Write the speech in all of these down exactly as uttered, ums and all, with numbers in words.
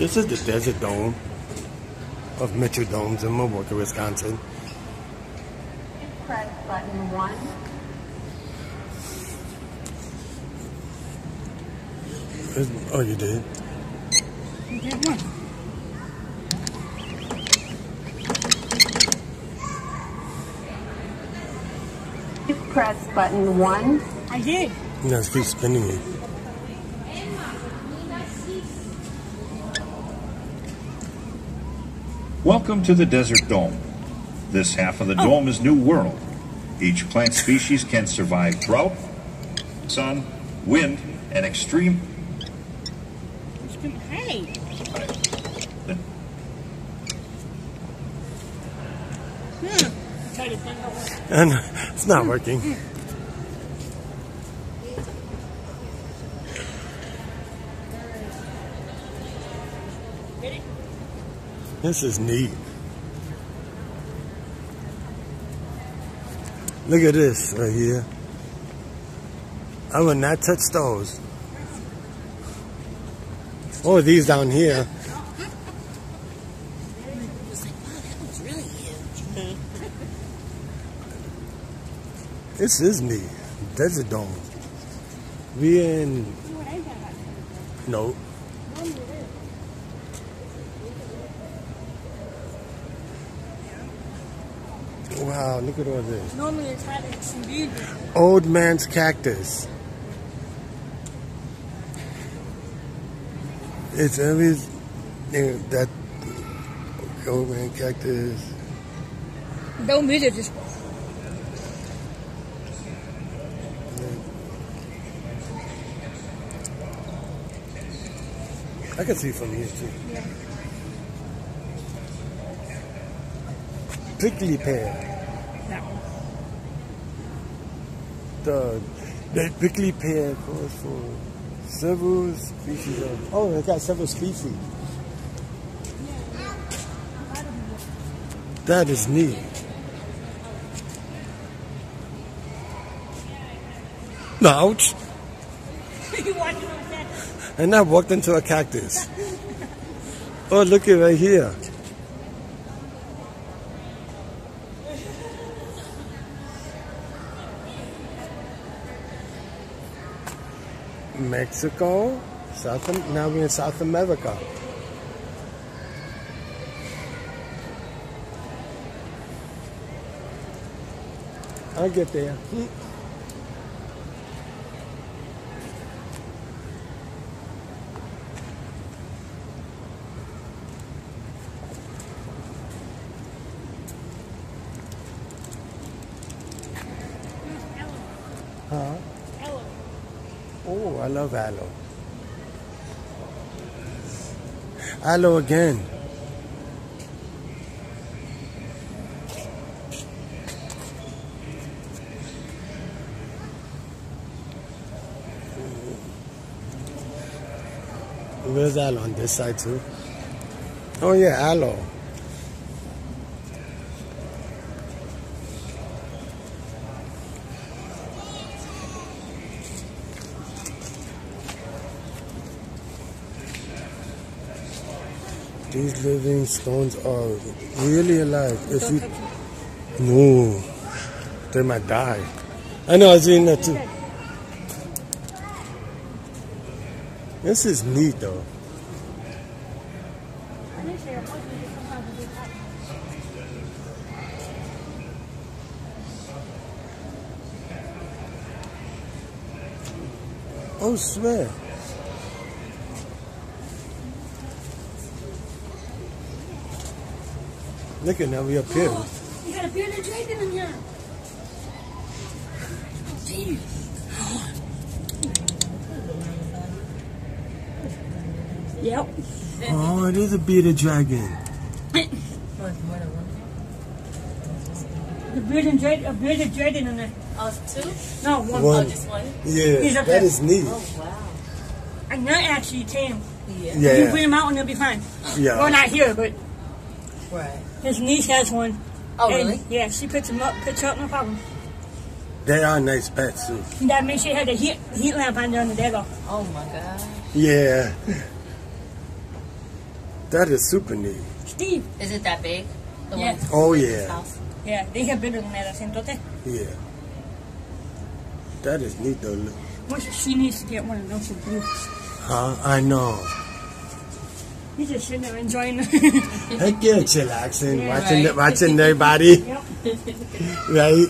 This is the Desert Dome of Mitchell Domes in Milwaukee, Wisconsin. Press button one. Oh, you did? You did one. Press button one. I did. You know, keep spinning it. Welcome to the Desert Dome. This half of the Oh. dome is New World. Each plant species can survive drought, sun, wind, and extreme... Hey. Hmm. Try to think of it. And it's not working. This is neat. Look at this right here. I would not touch those. Oh, these down here. This is neat. Desert Dome. We in... No. Wow, look at all this. Normally it's had it's indeed. Old man's cactus. It's everything that old man cactus. Don't miss it. Just I can see from here too. yeah. Prickly pear. That one. The, the prickly pear calls for several species of. Oh, it got several species. That is neat. No, ouch. You watch it on that. And I walked into a cactus. Oh, look at right here. Mexico, South. Now we're in South America. I'll get there. Huh? Aloe. Oh, I love aloe. Aloe again. Where's aloe on this side too? Oh yeah, aloe. These living stones are really alive. If you, no, they might die. I know, I was reading that too. This is neat though. Oh, swear. Look at now we up here. Oh, you got a bearded dragon in here. Jeez. Yep. Oh, it is a bearded dragon. The bearded dragon, a bearded dragon in there. Oh, two? No, one. One. Oh, just one? Yeah, He's up that there. is neat. Oh, wow. And not actually tame. Yeah. You Yeah, bring him out and they'll be fine. yeah. Well, not here, but Right. his niece has one. Oh, And, really? yeah, she puts him up, puts up, no problem. They are nice pets too. And that makes sure you had the heat, heat lamp on there on the dead though. Oh, my God. Yeah. That is super neat. Steve. Is it that big? The Yeah. one Oh, in his yeah. house? Yeah, they have bigger than that, I think, don't they? Yeah. That is neat, though. Look. Once she needs to get one of those blue. Huh? I know. He's just sitting there enjoying it. Heck yeah, chillaxing, Yeah, watching, right. watching everybody. Yep. Right?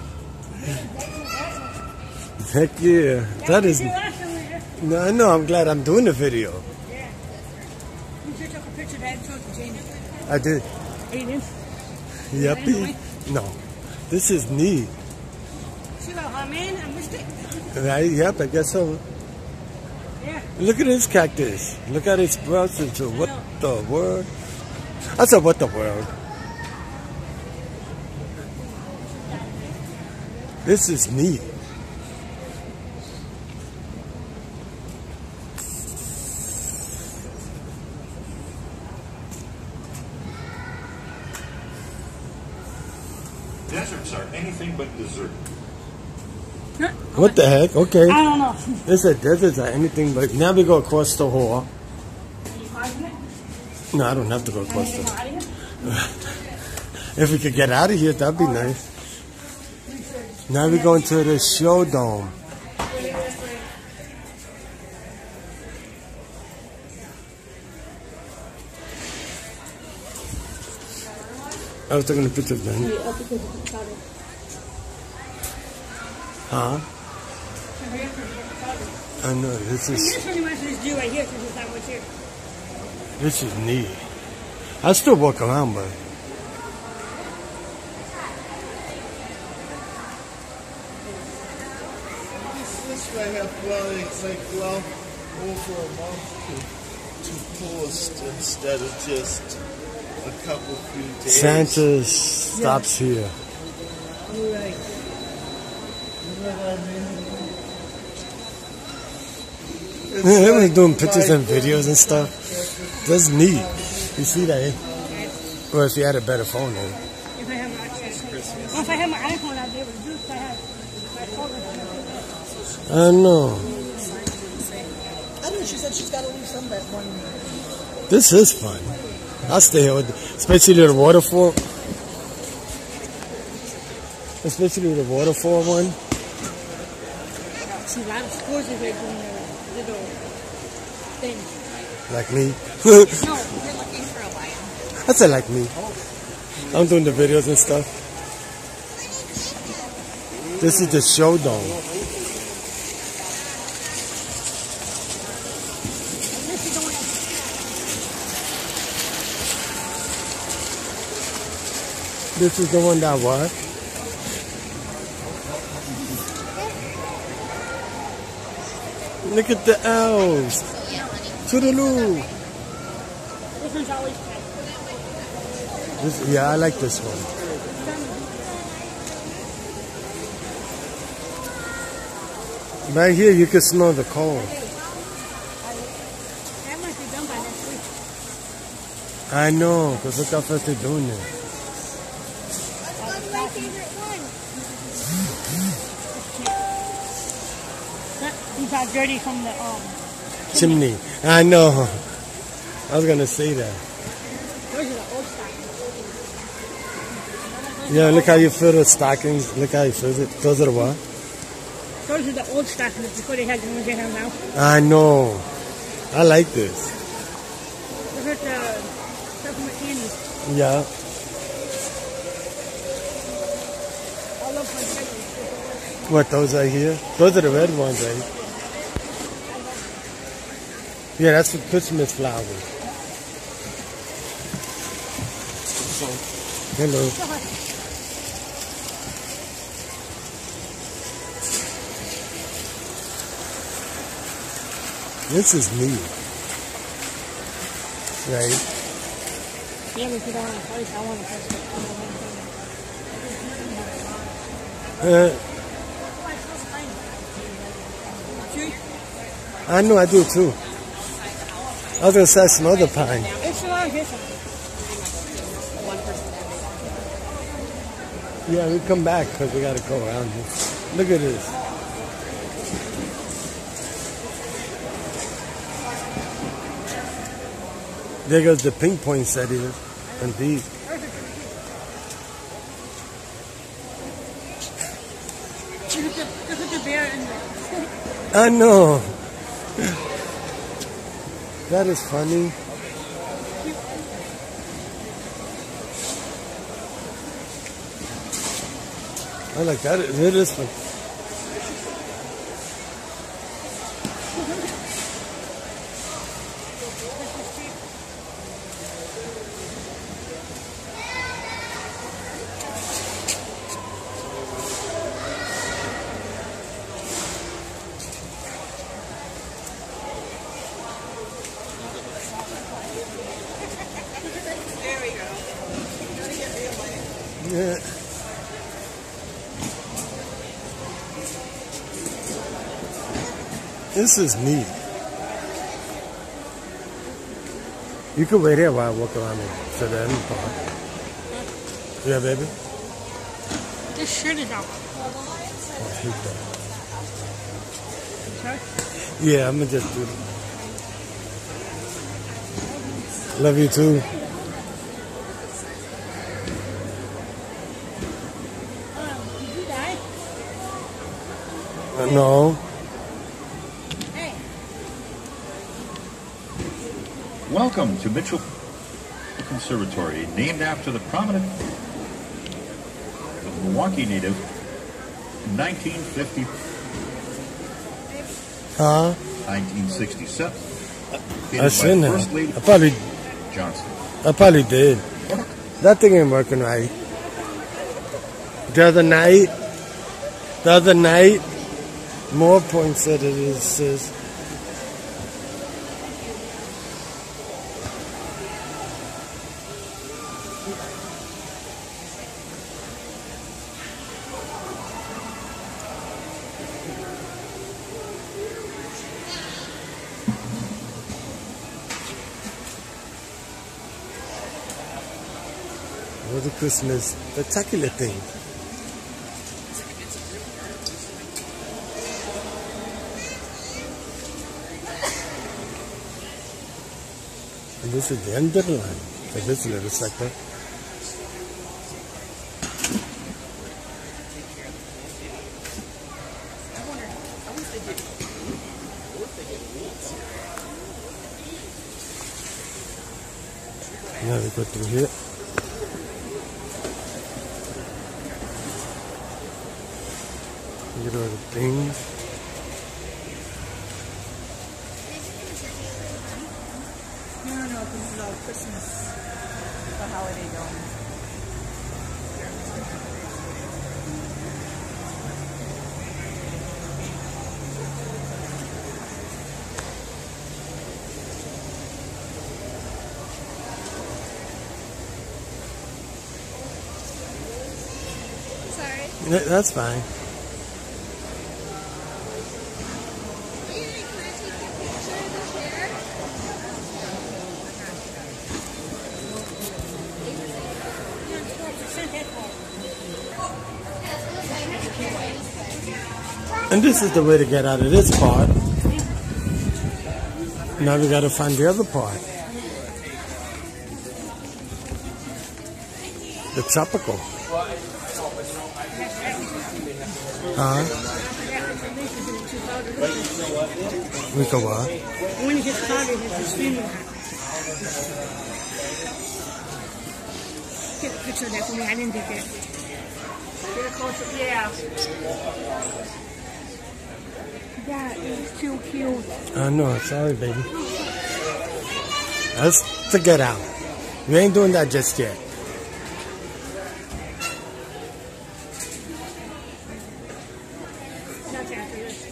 Heck yeah. That is. You last time we were there. No, I know. I'm glad I'm doing the video. Yeah. You should took a picture of that and showed it to Jamie. I did. Aiden. Yuppie. No. This is neat. She like, oh man, I missed it. Right? Yep, I guess so. Yeah. Look at this cactus. Look at it sprouts into what the world? I said, what the world? This is neat. Deserts are anything but dessert. What the heck? Okay. I don't know. They said deserts are anything but. Now we go across the hall. No, I don't have to go across the hall. If we could get out of here, that'd be nice. Now we're going to the show dome. I was taking a picture of them. Huh? I know, this is, This one you might just do right here because it's not what's here. this is neat. I still walk around, but This way have flags like well over a month to, to post instead of just a couple few days. Santa stops here. Right. You know what I mean? It's Everyone's like doing pictures and five videos and stuff. That's neat. You see that, eh? Well, if you had a better phone, then. If I have my access. Well, if I have my iPhone, I'd be able to do it. If I have my phone, I know. I know she said she's got to leave some that one. This is fun. I'll stay here with, especially the waterfall. Especially the waterfall one. see a lot of schools that are doing their little thing. Like me. No, we're looking for a lion. I said like me. I'm doing the videos and stuff. This is the show dome. This is the one that what? Look at the elves. Toodaloo. This one's always tight. This, yeah, I like this one. Right here, you can smell the coal. That must be done by next week. I know, because look how fast they're doing it. That's my favorite one. These are dirty from the um. Chimney. I know. I was going to say that. Those are the old stockings. Yeah, look how you fill the stockings. Look how you fill it. Those are the what? Those are the old stockings before they had the ones they have now. I know. I like this. Those are the peppermint candies. Yeah. I love my What, those right here? Those are the red ones, right? Yeah, that's for Christmas flowers. Hello. This is neat. Right? Yeah, but if you don't want to place, I want to place it. Uh, I know I do too. I was going to say some other pine. It's around here somewhere. Yeah, we come back because we got to go around here. Look at this. There goes the pink poinsettias. Indeed. Look at the bear in there. I know. That is funny. I like that. It is fun. Yeah. This is neat. You could wait here while I walk around to the end part. Yeah, baby? This shirt is out. Oh, I hate that. Sorry? Yeah, I'm gonna just do it. Love you too. Did you die? Uh, no. Hey. Welcome to Mitchell Conservatory, named after the prominent Milwaukee native in nineteen fifty, Huh? nineteen sixty-seven. I seen that. First Lady I probably, Johnson. I probably did. That thing ain't working right. The other night, the other night, more poinsettias says. What the Christmas spectacular thing. And this is the end of the line for this little sector. Now we go through here. Look at all the things. No, no, no, this is all Christmas. The holiday going. Sorry. Yeah, that's fine. And this is the way to get out of this part. Now we gotta find the other part. The tropical. Huh? We go what? When it gets cloudy, it's extremely hot. Get a picture of that for me. I didn't get that. Get a close-up. Yeah. Yeah, it's too cute. I know. Sorry, baby. Let's to get out. We ain't doing that just yet. That's after this.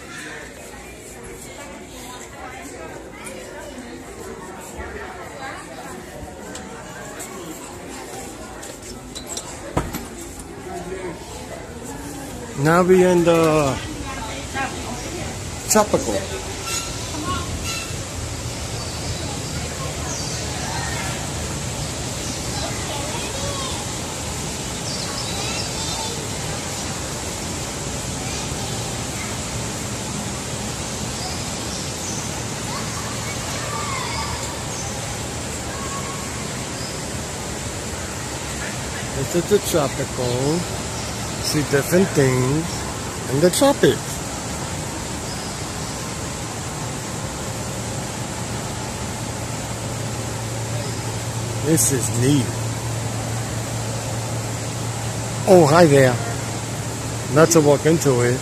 Now we in the tropical. This is the tropical. See different things in the tropics. This is neat. Oh, hi there. Not to walk into it.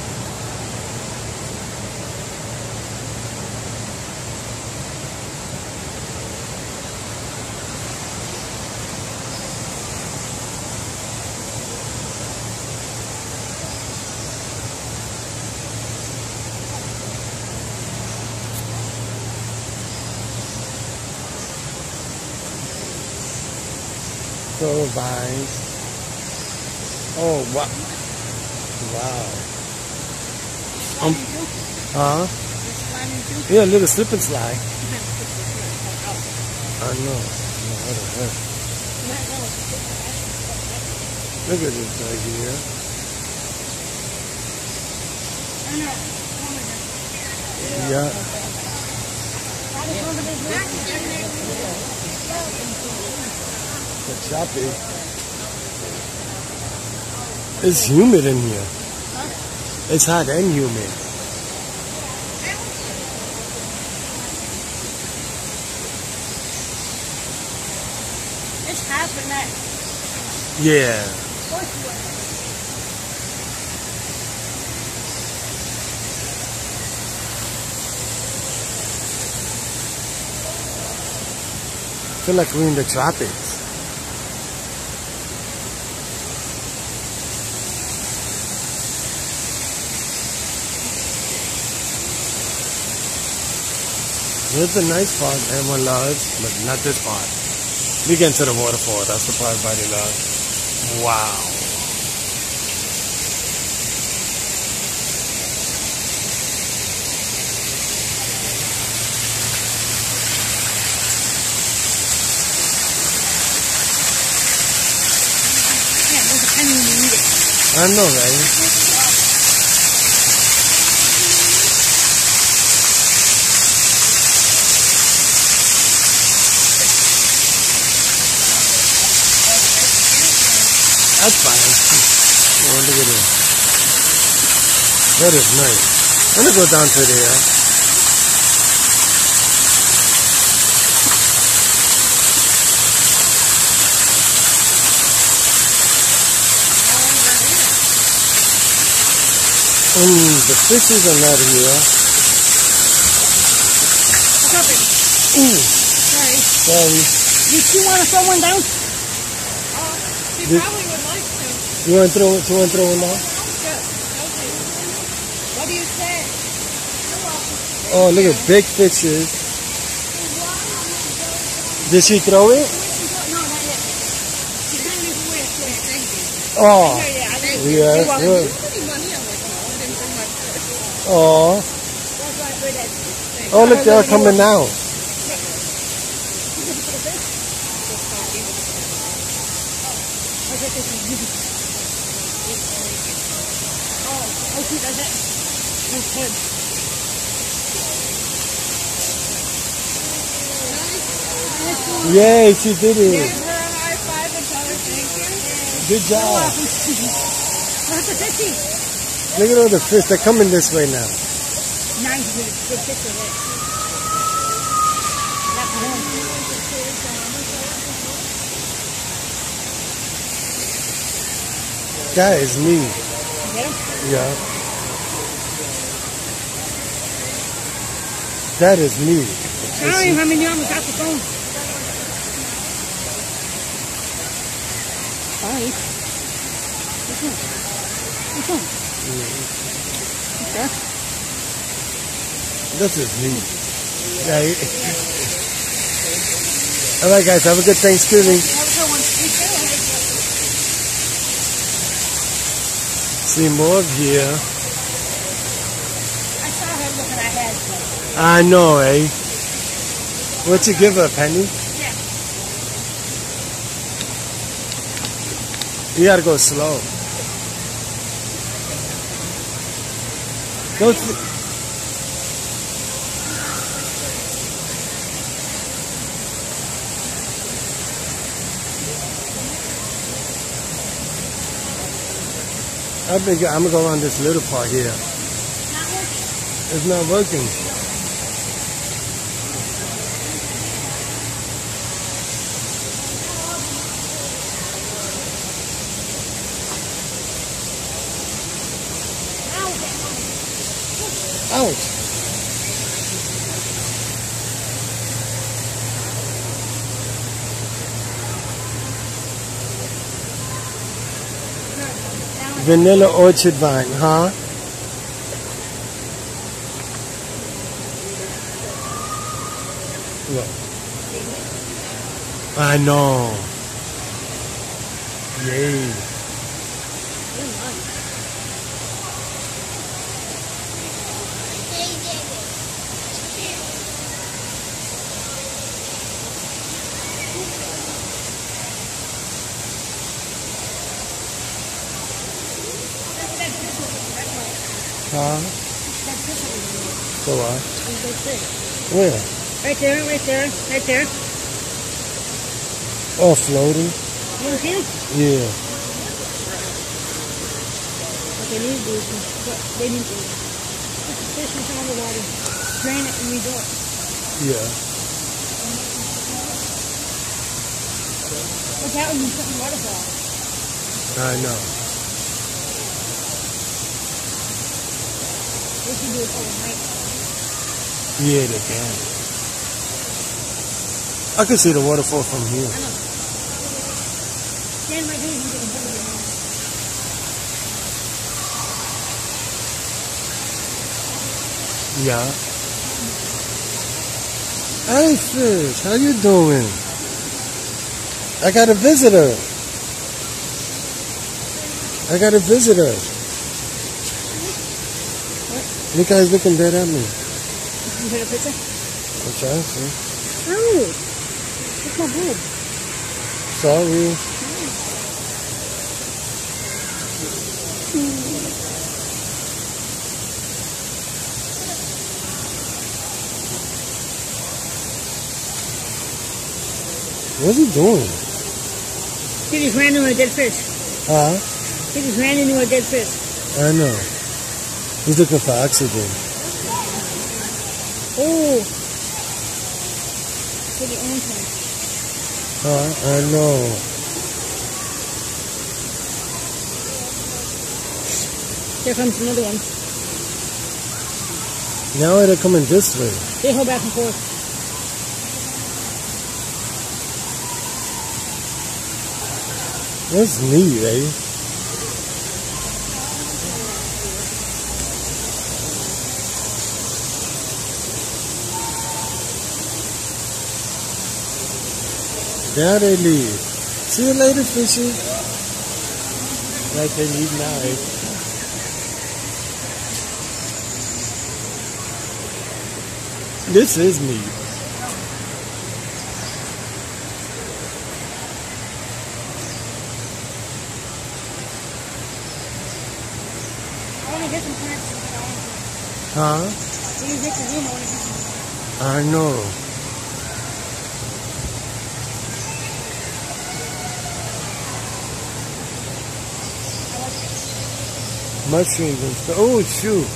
So vines. Oh, wow. Wow. Um, huh? Yeah, a little slip and slide. I know. No, what the heck? Look at this right here. Yeah. The choppy. It's humid in here. It's hot and humid. It's hot, but not. Yeah. I feel like we're in the tropics. Here's the nice part everyone loves, but not this part. We get into the waterfall. That's the part everybody loves. Wow. Yeah, there's a penny when you eat it. I know, right? That's fine. Oh, look at that. That is nice. I'm gonna go down to there. Um, the fishes are not here. What's up, baby? Ooh, Sorry. sorry. You two want to throw one down? She Did- probably would like to. You want to throw it? You want to throw it now? Good. Okay. What do you say? Oh, look at big fishes. Did she throw it? No, not yet. She's trying to move away. Thank you. Oh, Yeah, yeah, I think yeah, you're welcome. good. How many money? I'm like, no, I didn't bring my purse. Oh, That's why I put that. oh, look, they're coming out. Oh, okay, that's it. That's good. Yay, she did Give it. her a high five and tell her thank you. Good job. What's the fifty? Look at all the fish. They're coming this way now. Nice, good, good picture of it. That's one. That is neat. Get him? Yeah. That is neat. I don't even have many almost got the phone. Sorry. Which one? Which one? Okay. This is neat. Right. All right, guys. Have a good Thanksgiving. Have a good one. You too. See more of here. I saw her looking at heads. I know, eh? What'd you give her, a penny? Yeah. You gotta go slow. Go th- I think I'm gonna go around this little part here. It's not working. Ouch. Vanilla orchard vine, huh? Look. I know. Yay. Huh? So what? Where? Right there, right there, right there. Oh, floating? You see it? Yeah. What they need to do is, what they need to do put the fish in some of the water, drain it, and redo it. Yeah. But that would be something waterfall. I know. They should do it overnight. Yeah, they can. I can see the waterfall from here. I know. Stand right here and get a hold of it. Yeah. Hey, fish, how you doing? I got a visitor. I got a visitor. Look how he's looking dead at me. You take a picture? I'm trying to. Oh, it's my boob. Sorry. What's he doing? He just ran into a dead fish. Huh? He just ran into a dead fish. I know. He's looking for oxygen. Oh. Take it on time. Huh? I know. Here comes another one. Now they're coming this way. They hold back and forth. That's neat, eh? There they leave. See you later, fishy. Like they leave now, eh? This is neat. I want to get some plants. Huh? When you get the room, I want to get some. I know. Mushrooms and stuff. Oh, shoot.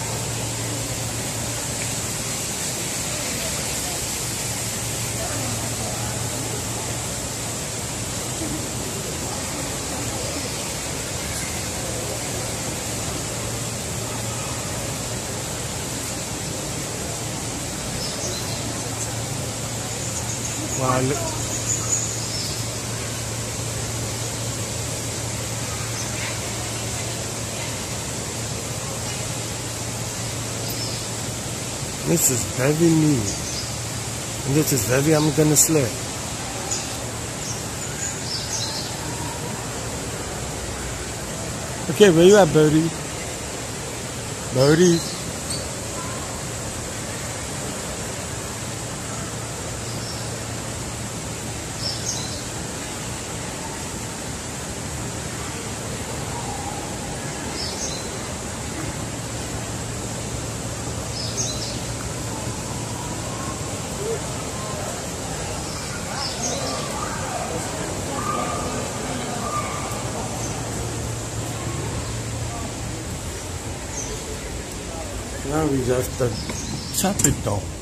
Wow, look. This is very new. And this is very, I'm gonna slip. Okay, where you at, Birdie? Birdie? we have to chop it though.